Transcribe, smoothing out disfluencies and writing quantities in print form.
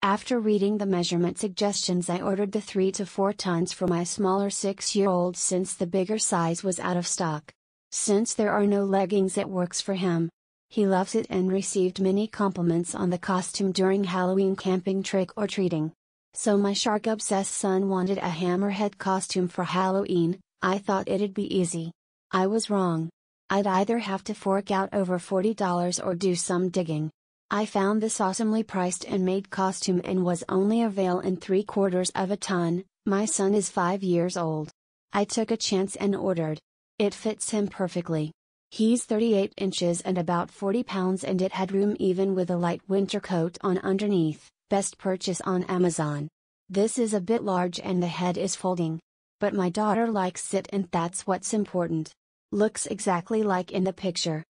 After reading the measurement suggestions, I ordered the 3 to 4 tons for my smaller 6-year-old since the bigger size was out of stock. Since there are no leggings, it works for him. He loves it and received many compliments on the costume during Halloween camping trick-or-treating. So my shark-obsessed son wanted a Hammerhead costume for Halloween. I thought it'd be easy. I was wrong. I'd either have to fork out over $40 or do some digging. I found this awesomely priced and made costume and was only available in 3/4 of a ton. My son is 5 years old. I took a chance and ordered. It fits him perfectly. He's 38 inches and about 40 pounds, and it had room even with a light winter coat on underneath. Best purchase on Amazon. This is a bit large and the head is folding. But my daughter likes it, and that's what's important. Looks exactly like in the picture.